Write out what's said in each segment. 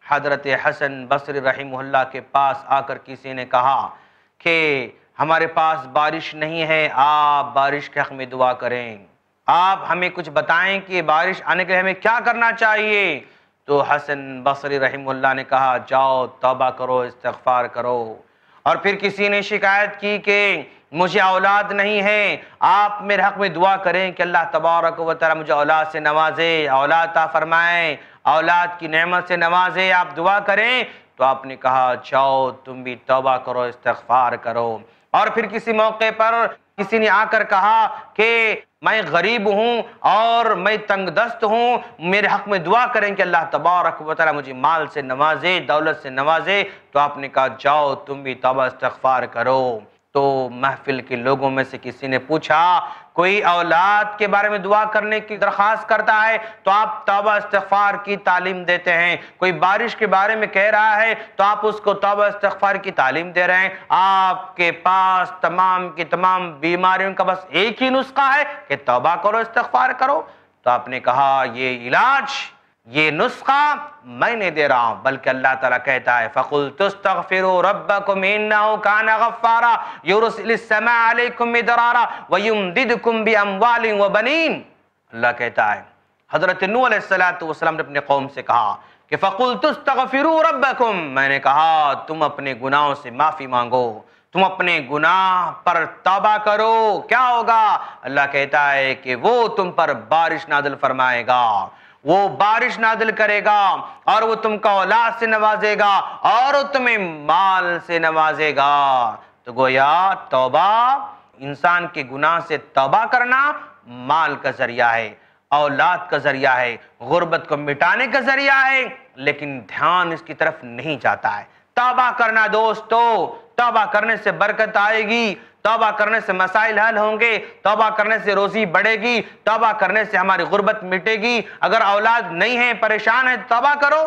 حضرت حسن بصری رحمہ کے پاس آ کر کسی نے کہا کہ ہمارے پاس بارش نہیں ہے، آپ بارش کے حق میں دعا کریں، آپ ہمیں کچھ بتائیں کہ بارش آنے کے لیے ہمیں کیا کرنا چاہیے۔ تو حسن بصری رحمہ نے کہا جاؤ توبہ کرو، استغفار کرو۔ اور پھر کسی نے شکایت کی کہ مجھے اولاد نہیں ہے، آپ میرے حق میں دعا کریں کہ اللہ تبارک و تعالی مجھے اولاد سے نوازے، اولاد عطا فرمائیں، اولاد کی نعمت سے نوازے، آپ دعا کریں۔ تو آپ نے کہا جاؤ تم بھی توبہ کرو، استغفار کرو۔ اور پھر کسی موقع پر کسی نے آ کر کہا کہ میں غریب ہوں اور میں تنگ دست ہوں، میرے حق میں دعا کریں کہ اللہ تبارک و تعالی مجھے مال سے نوازے، دولت سے نوازے۔ تو آپ نے کہا جاؤ تم بھی توبہ استغفار کرو۔ تو محفل کے لوگوں میں سے کسی نے پوچھا کوئی اولاد کے بارے میں دعا کرنے کی درخواست کرتا ہے تو آپ توبہ استغفار کی تعلیم دیتے ہیں، کوئی بارش کے بارے میں کہہ رہا ہے تو آپ اس کو توبہ استغفار کی تعلیم دے رہے ہیں۔ آپ کے پاس تمام کی تمام بیماریوں کا بس ایک ہی نسخہ ہے کہ توبہ کرو، استغفار کرو۔ تو آپ نے کہا یہ علاج، یہ نسخہ میں نہیں دے رہا ہوں، بلکہ اللہ تعالیٰ کہتا ہے فَقُلْتُ اسْتَغْفِرُوا رَبَّكُمْ إِنَّهُ كَانَ غَفَّارًا يُرْسِلِ السَّمَاءَ عَلَيْكُمْ مِدْرَارًا وَيُمْدِدْكُمْ بِأَمْوَالٍ وَبَنِينَ۔ اللہ کہتا ہے حضرت نوح علیہ السلام نے اپنے قوم سے کہا کہ فَقُلْتُ اسْتَغْفِرُوا رَبَّكُمْ، میں نے کہا تم اپنے گناہوں سے معافی مانگو، تم اپنے گناہ پر توبہ کرو، کیا ہوگا؟ اللہ کہتا ہے کہ وہ تم پر بارش نازل فرمائے گا، وہ بارش نازل کرے گا اور وہ تم کو اولاد سے نوازے گا اور وہ تمہیں مال سے نوازے گا۔ تو گویا توبہ، انسان کے گناہ سے توبہ کرنا مال کا ذریعہ ہے، اولاد کا ذریعہ ہے، غربت کو مٹانے کا ذریعہ ہے، لیکن دھیان اس کی طرف نہیں جاتا ہے۔ توبہ کرنا دوستو، توبہ کرنے سے برکت آئے گی، توبہ کرنے سے مسائل حل ہوں گے، توبہ کرنے سے روزی بڑھے گی، توبہ کرنے سے ہماری غربت مٹے گی۔ اگر اولاد نہیں ہے، پریشان ہے، توبہ کرو۔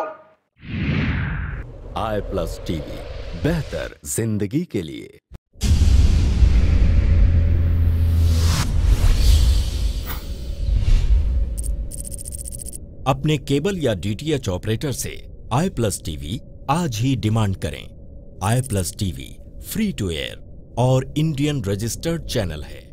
i+TV، بہتر زندگی کے لیے۔ اپنے کیبل یا DTH آپریٹر سے i+TV آج ہی ڈیمانڈ کریں۔ i+TV فری ٹو ایئر اور انڈین رجسٹرڈ چینل ہے۔